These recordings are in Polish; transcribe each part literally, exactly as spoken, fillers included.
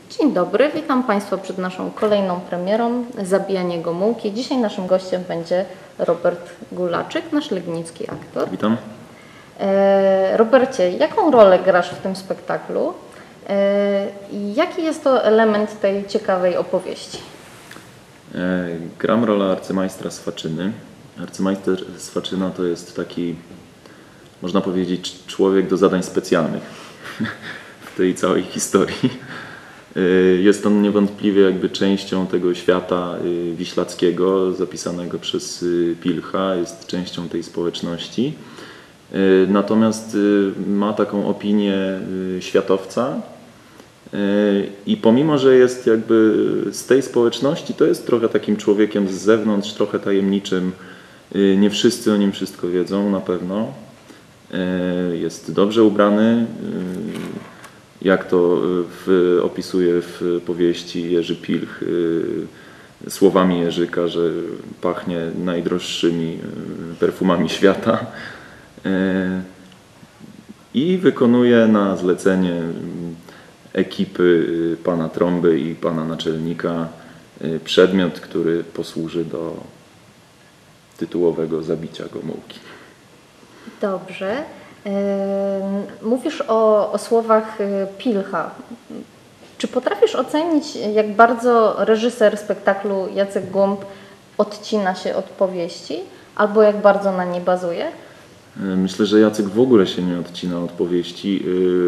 Dzień dobry, witam Państwa przed naszą kolejną premierą Zabijanie Gomułki. Dzisiaj naszym gościem będzie Robert Gulaczyk, nasz legnicki aktor. Witam. E, Robercie, jaką rolę grasz w tym spektaklu e, i jaki jest to element tej ciekawej opowieści? E, gram rolę arcymajstra Swaczyny. Arcymajster Swaczyna to jest taki, można powiedzieć, człowiek do zadań specjalnych w tej całej historii. Jest on niewątpliwie jakby częścią tego świata wiślackiego zapisanego przez Pilcha, jest częścią tej społeczności. Natomiast ma taką opinię światowca i pomimo, że jest jakby z tej społeczności, to jest trochę takim człowiekiem z zewnątrz, trochę tajemniczym. Nie wszyscy o nim wszystko wiedzą na pewno. Jest dobrze ubrany. Jak to w, opisuje w powieści Jerzy Pilch słowami Jerzyka, że pachnie najdroższymi perfumami świata i wykonuje na zlecenie ekipy pana Trąby i pana naczelnika przedmiot, który posłuży do tytułowego zabicia Gomułki. Dobrze. Mówisz o, o słowach Pilcha. Czy potrafisz ocenić, jak bardzo reżyser spektaklu Jacek Głąb odcina się od powieści, albo jak bardzo na niej bazuje? Myślę, że Jacek w ogóle się nie odcina od powieści.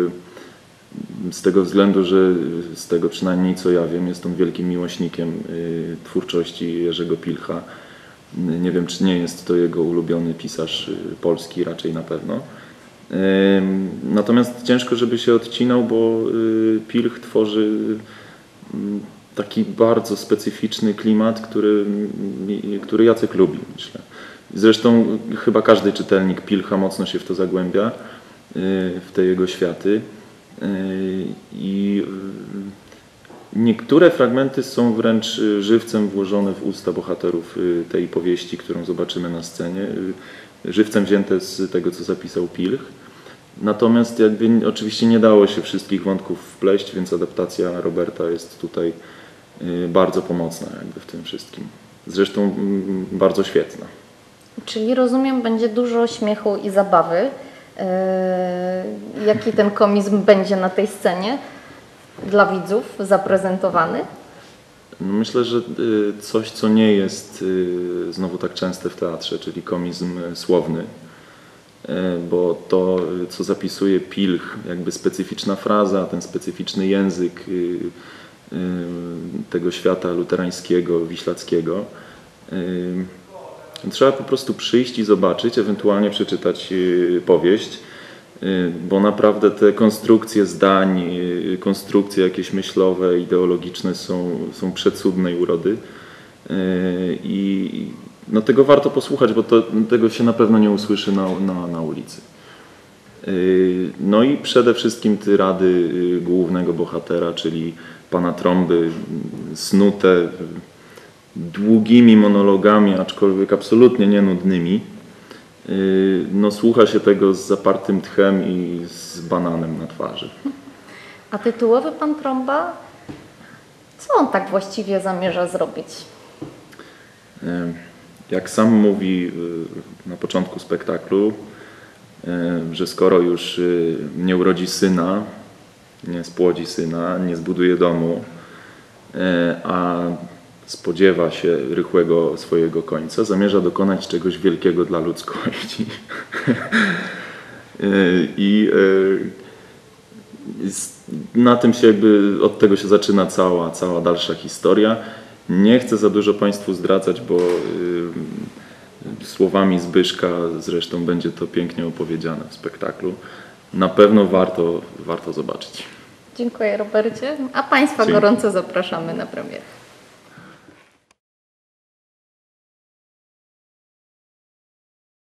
Z tego względu, że z tego przynajmniej co ja wiem, jest on wielkim miłośnikiem twórczości Jerzego Pilcha. Nie wiem, czy nie jest to jego ulubiony pisarz polski, raczej na pewno. Natomiast ciężko, żeby się odcinał, bo Pilch tworzy taki bardzo specyficzny klimat, który, który Jacek lubi, myślę. Zresztą chyba każdy czytelnik Pilcha mocno się w to zagłębia, w te jego światy. I niektóre fragmenty są wręcz żywcem włożone w usta bohaterów tej powieści, którą zobaczymy na scenie. Żywcem wzięte z tego, co zapisał Pilch. Natomiast jakby oczywiście nie dało się wszystkich wątków wpleść, więc adaptacja Roberta jest tutaj bardzo pomocna jakby w tym wszystkim. Zresztą bardzo świetna. Czyli rozumiem, będzie dużo śmiechu i zabawy. Yy, jaki ten komizm będzie na tej scenie dla widzów zaprezentowany? No myślę, że coś, co nie jest znowu tak częste w teatrze, czyli komizm słowny, bo to, co zapisuje Pilch, jakby specyficzna fraza, ten specyficzny język tego świata luterańskiego, wiślackiego, trzeba po prostu przyjść i zobaczyć, ewentualnie przeczytać powieść, bo naprawdę te konstrukcje zdań, konstrukcje jakieś myślowe, ideologiczne są, są przecudnej urody i no tego warto posłuchać, bo to, tego się na pewno nie usłyszy na, na, na ulicy. No i przede wszystkim tyrady głównego bohatera, czyli pana Trąby, snute długimi monologami, aczkolwiek absolutnie nie nudnymi. No słucha się tego z zapartym tchem i z bananem na twarzy. A tytułowy pan Trąba, co on tak właściwie zamierza zrobić? Jak sam mówi na początku spektaklu, że skoro już nie urodzi syna, nie spłodzi syna, nie zbuduje domu, a spodziewa się rychłego swojego końca, zamierza dokonać czegoś wielkiego dla ludzkości. I na tym się jakby, od tego się zaczyna cała, cała dalsza historia. Nie chcę za dużo Państwu zdradzać, bo słowami Zbyszka zresztą będzie to pięknie opowiedziane w spektaklu. Na pewno warto, warto zobaczyć. Dziękuję, Robercie, a Państwa Dzięki. gorąco zapraszamy na premierę.